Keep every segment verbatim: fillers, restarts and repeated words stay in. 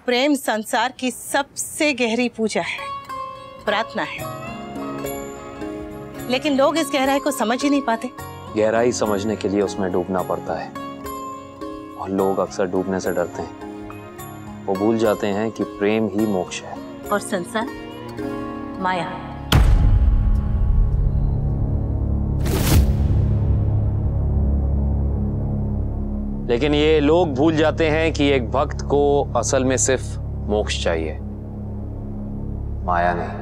प्रेम संसार की सबसे गहरी पूजा है, प्रार्थना है। लेकिन लोग इस गहराई को समझ ही नहीं पाते। गहराई समझने के लिए उसमें डूबना पड़ता है, और लोग अक्सर डूबने से डरते हैं। वो भूल जाते हैं कि प्रेम ही मोक्ष है और संसार माया। लेकिन ये लोग भूल जाते हैं कि एक भक्त को असल में सिर्फ मोक्ष चाहिए, माया नहीं।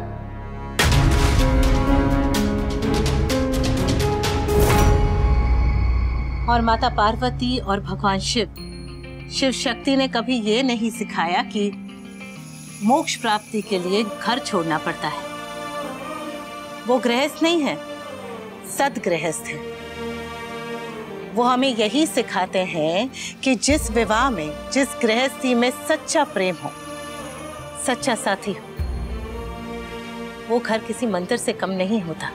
और माता पार्वती और भगवान शिव शिव शक्ति ने कभी ये नहीं सिखाया कि मोक्ष प्राप्ति के लिए घर छोड़ना पड़ता है। वो गृहस्थ नहीं है, सद्गृहस्थ है। वो हमें यही सिखाते हैं कि जिस विवाह में, जिस गृहस्थी में सच्चा प्रेम हो, सच्चा साथी हो, वो घर किसी मंदिर से कम नहीं होता।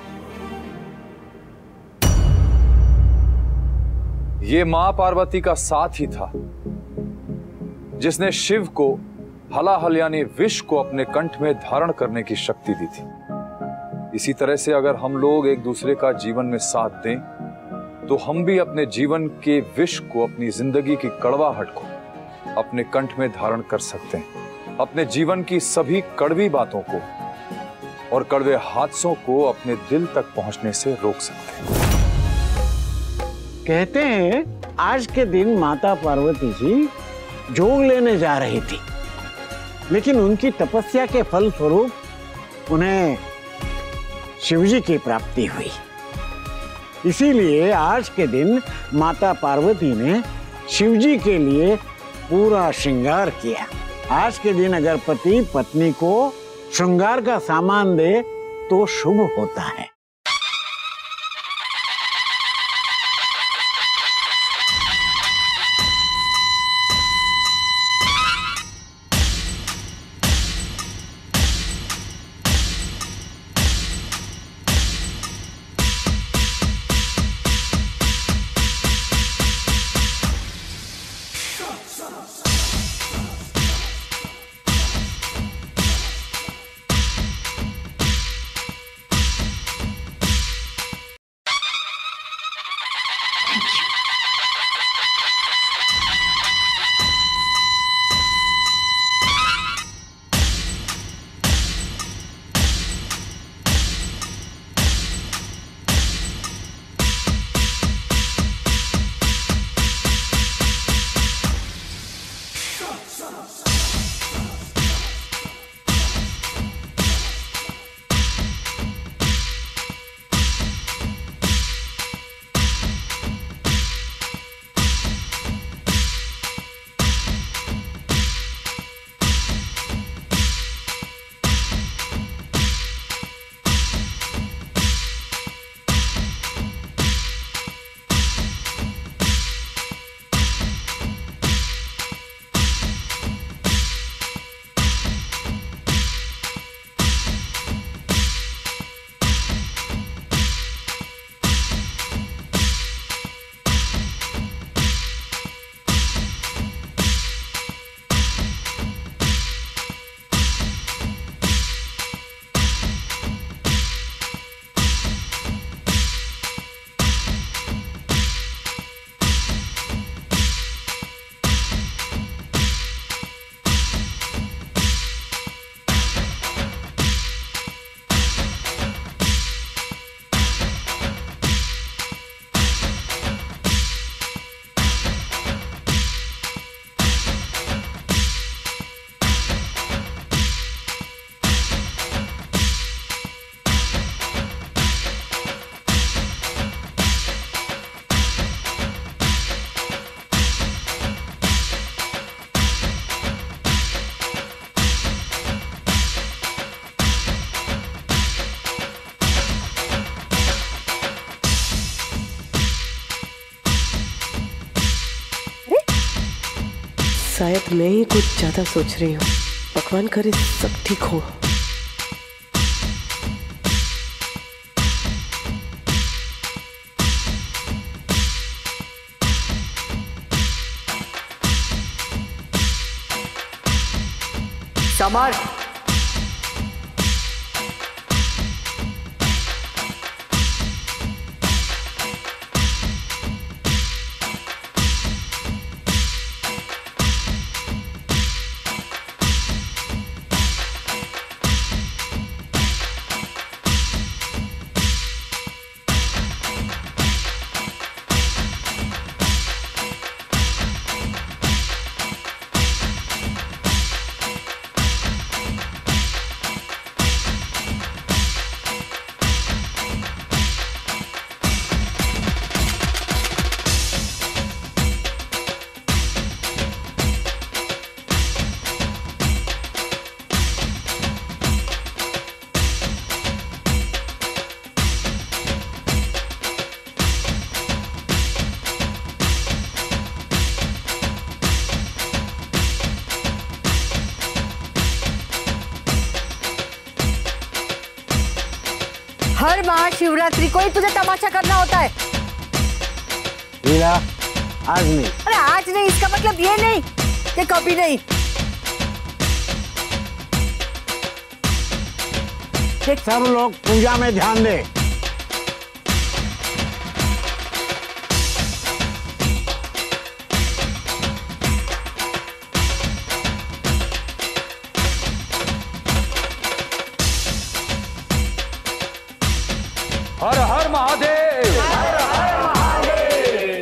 ये मां पार्वती का साथ ही था जिसने शिव को हलाहल यानी विष को अपने कंठ में धारण करने की शक्ति दी थी। इसी तरह से अगर हम लोग एक दूसरे का जीवन में साथ दें तो हम भी अपने जीवन के विष को, अपनी जिंदगी की कड़वाहट को अपने कंठ में धारण कर सकते हैं। अपने जीवन की सभी कड़वी बातों को और कड़वे हादसों को अपने दिल तक पहुंचने से रोक सकते हैं। कहते हैं आज के दिन माता पार्वती जी जोग लेने जा रही थी, लेकिन उनकी तपस्या के फल स्वरूप उन्हें शिवजी की प्राप्ति हुई। इसीलिए आज के दिन माता पार्वती ने शिवजी के लिए पूरा श्रृंगार किया। आज के दिन अगर पति पत्नी को श्रृंगार का सामान दे तो शुभ होता है। शायद मैं ही कुछ ज्यादा सोच रही हूँ। भगवान करे सब ठीक हो। समर, हर महाशिवरात्रि को ही तुझे तमाशा करना होता है। लीला, आज नहीं। अरे आज नहीं इसका मतलब ये नहीं कि कभी नहीं। सब लोग पूजा में ध्यान दे। हर हर महादेव, हर हर महादेव।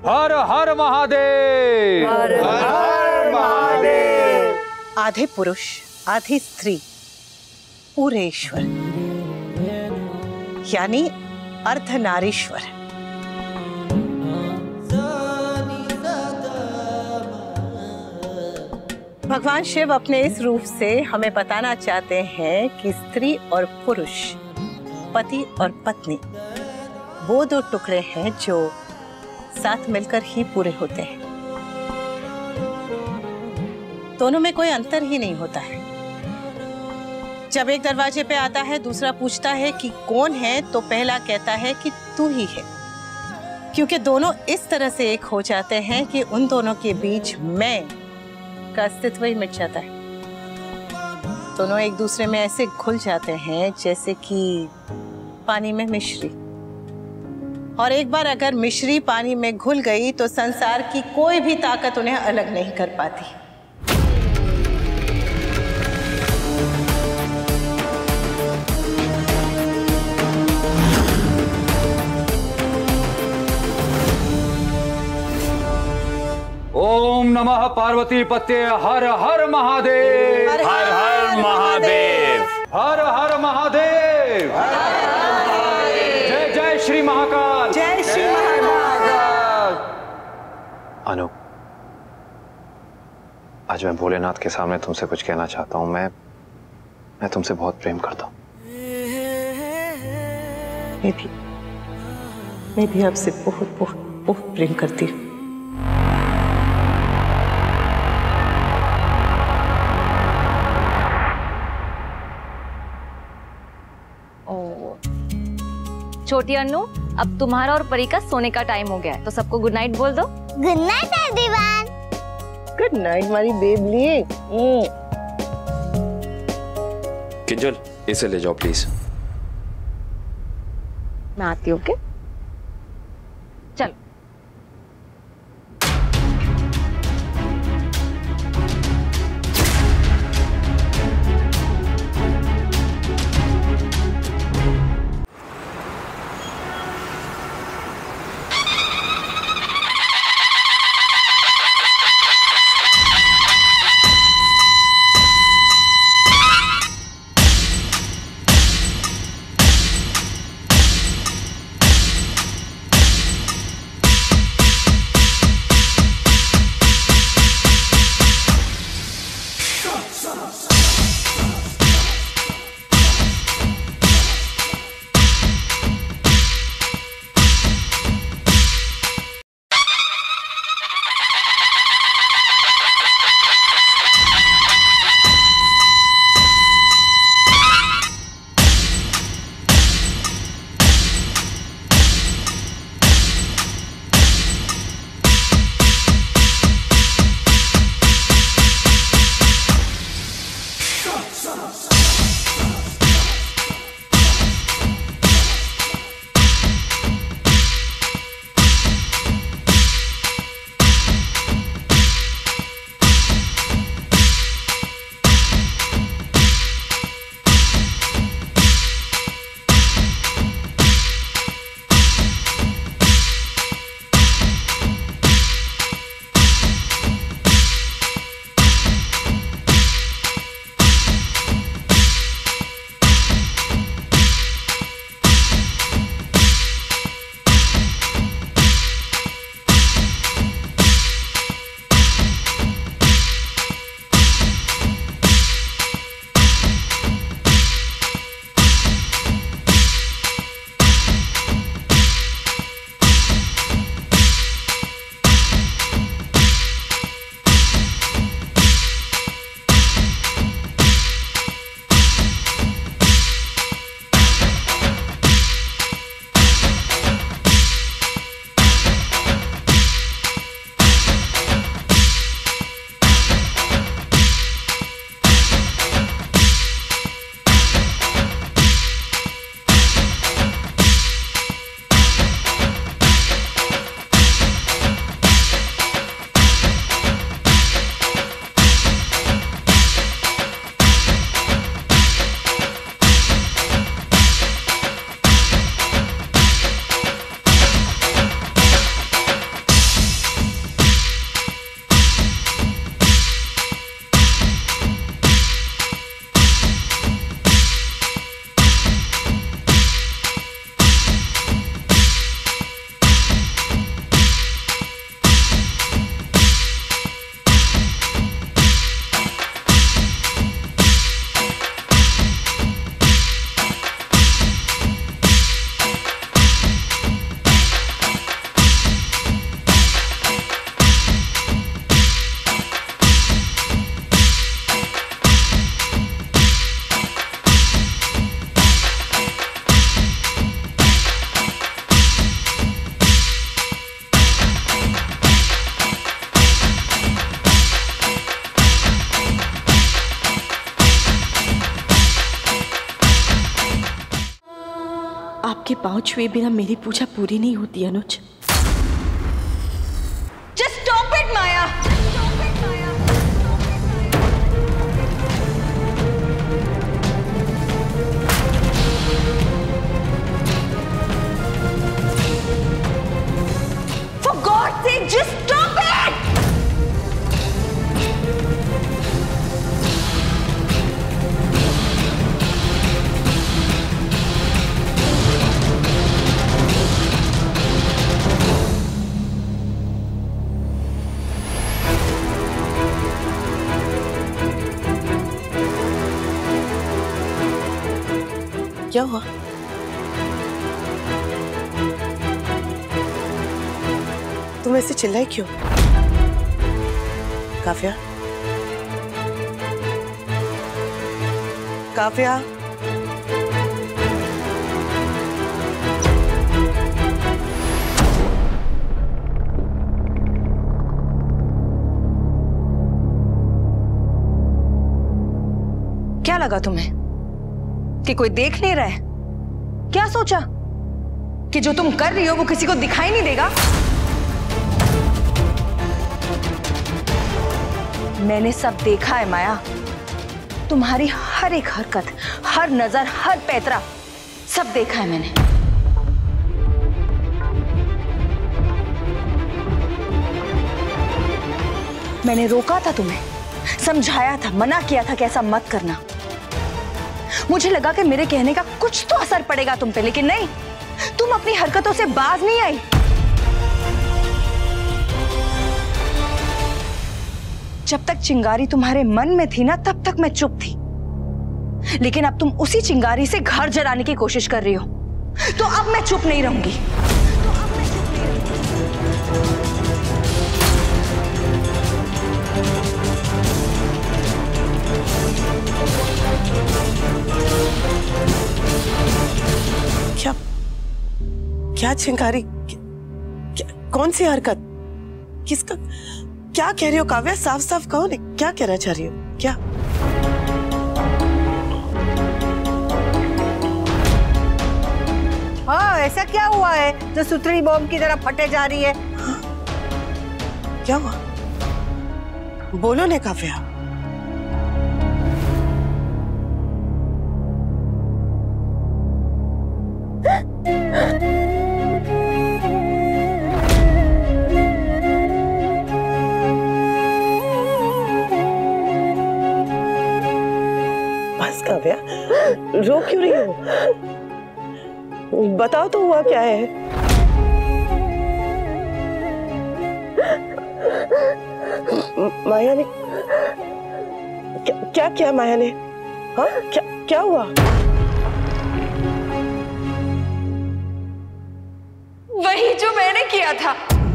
हर हर महादेव। हर हर महादेव। आधे पुरुष आधी स्त्री पूरे ईश्वर यानी अर्धनारीश्वर। भगवान शिव अपने इस रूप से हमें बताना चाहते हैं कि स्त्री और पुरुष, पति और पत्नी वो दो टुकड़े हैं जो साथ मिलकर ही पूरे होते हैं। दोनों में कोई अंतर ही नहीं होता है। जब एक दरवाजे पे आता है, दूसरा पूछता है कि कौन है, तो पहला कहता है कि तू ही है, क्योंकि दोनों इस तरह से एक हो जाते हैं कि उन दोनों के बीच मैं का अस्तित्व ही मिट जाता है। दोनों एक दूसरे में ऐसे घुल जाते हैं जैसे कि पानी में मिश्री। और एक बार अगर मिश्री पानी में घुल गई तो संसार की कोई भी ताकत उन्हें अलग नहीं कर पाती। ओम नमः पार्वती पते हर हर महादेव। हर हर महादेव। हर हर महादेव। जय जय श्री महाकाल। जय श्री महाकाल। अनु, आज मैं भोलेनाथ के सामने तुमसे कुछ कहना चाहता हूँ। मैं मैं तुमसे बहुत प्रेम करता हूँ। मैं भी मैं भी आपसे बहुत बहुत बहुत प्रेम करती हूँ। छोटी अन्नू, अब तुम्हारा और परी का सोने का टाइम हो गया है, तो सबको गुड नाइट बोल दो। Good night everyone. Good night हमारी बेबली। किंजल, इसे ले जाओ प्लीज। मैं आती हूँ। ओके, चलो। आपके पांव छुए बिना मेरी पूजा पूरी नहीं होती अनुज। Just stop it, Maya. For God's sake, just stop it! क्या हुआ? तुम ऐसे चिल्लाई क्यों? काव्या, काव्या, क्या लगा तुम्हें कि कोई देख नहीं रहा है? क्या सोचा कि जो तुम कर रही हो वो किसी को दिखाई नहीं देगा? मैंने सब देखा है माया, तुम्हारी हर एक हरकत, हर नजर, हर पैतरा, सब देखा है मैंने। मैंने रोका था तुम्हें, समझाया था, मना किया था कि ऐसा मत करना। मुझे लगा कि मेरे कहने का कुछ तो असर पड़ेगा तुम पे, लेकिन नहीं, तुम अपनी हरकतों से बाज नहीं आई। जब तक चिंगारी तुम्हारे मन में थी ना, तब तक मैं चुप थी, लेकिन अब तुम उसी चिंगारी से घर जलाने की कोशिश कर रही हो, तो अब मैं चुप नहीं रहूंगी। क्या क्या चिंगारी? क्या, कौन सी हरकत? किसका? क्या कह रही हो काव्या? साफ साफ कहो ने, क्या कहना चाह रही हो? क्या? हाँ, ऐसा क्या हुआ है जो सुतली बॉम्ब की तरह फटे जा रही है? हाँ? क्या हुआ? बोलो ने काव्या। बस काव्या, रो क्यों रही हो? बताओ तो हुआ क्या है? माया ने क्या क्या किया? माया ने हाँ क्या क्या हुआ? वही जो मैंने किया था।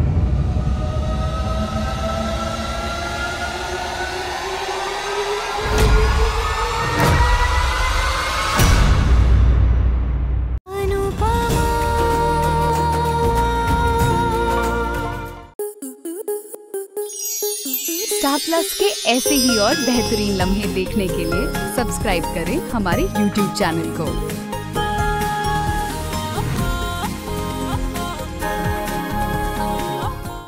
स्टार प्लस के ऐसे ही और बेहतरीन लम्हे देखने के लिए सब्सक्राइब करें हमारे यूट्यूब चैनल को।